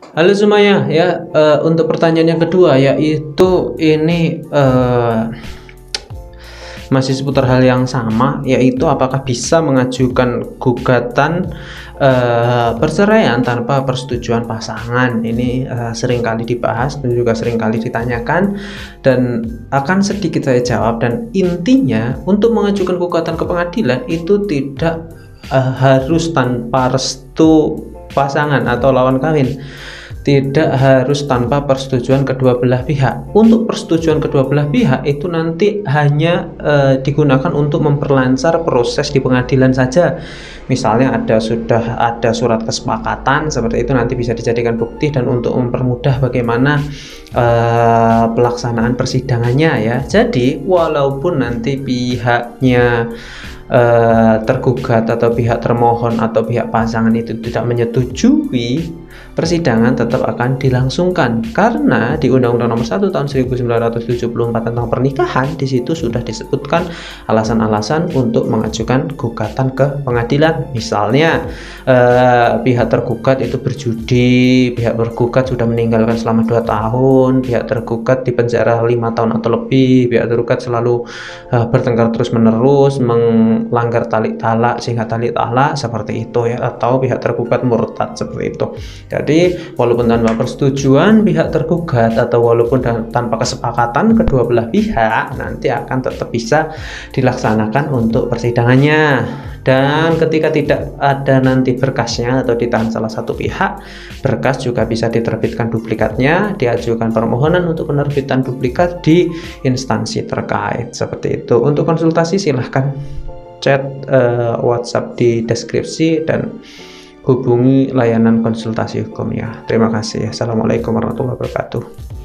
Halo Sumaya, ya untuk pertanyaan yang kedua yaitu ini masih seputar hal yang sama, yaitu apakah bisa mengajukan gugatan perceraian tanpa persetujuan pasangan. Ini seringkali dibahas dan juga seringkali ditanyakan, dan akan sedikit saya jawab. Dan intinya, untuk mengajukan gugatan ke pengadilan itu tidak harus tanpa restu pasangan atau lawan kawin, tidak harus tanpa persetujuan kedua belah pihak. Untuk persetujuan kedua belah pihak itu nanti hanya digunakan untuk memperlancar proses di pengadilan saja. Misalnya sudah ada surat kesepakatan seperti itu, nanti bisa dijadikan bukti dan untuk mempermudah bagaimana pelaksanaan persidangannya ya. Jadi walaupun nanti pihaknya tergugat atau pihak termohon atau pihak pasangan itu tidak menyetujui, persidangan tetap akan dilangsungkan, karena di Undang-Undang Nomor 1 Tahun 1974 tentang pernikahan di situ sudah disebutkan alasan-alasan untuk mengajukan gugatan ke pengadilan. Misalnya pihak tergugat itu berjudi, pihak tergugat sudah meninggalkan selama 2 tahun, pihak tergugat di penjara 5 tahun atau lebih, pihak tergugat selalu bertengkar terus-menerus, melanggar tali talak sehingga tali talak seperti itu ya, atau pihak tergugat murtad seperti itu. Jadi walaupun tanpa persetujuan pihak tergugat atau walaupun tanpa kesepakatan kedua belah pihak, nanti akan tetap bisa dilaksanakan untuk persidangannya. Dan ketika tidak ada nanti berkasnya atau ditahan salah satu pihak, berkas juga bisa diterbitkan duplikatnya, diajukan permohonan untuk penerbitan duplikat di instansi terkait seperti itu. Untuk konsultasi silahkan chat WhatsApp di deskripsi dan hubungi layanan konsultasi hukum ya. Terima kasih. Assalamualaikum warahmatullahi wabarakatuh.